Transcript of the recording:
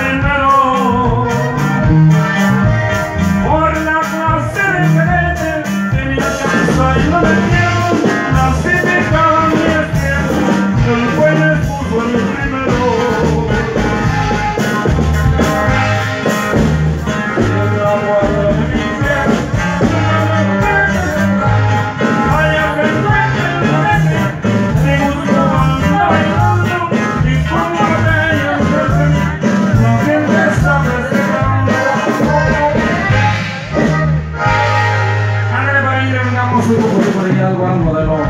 primero. Por la clase de quererte que me alcanza y no me quiero, nací de cada mi destierro, el juez me puso el primero. Algo de los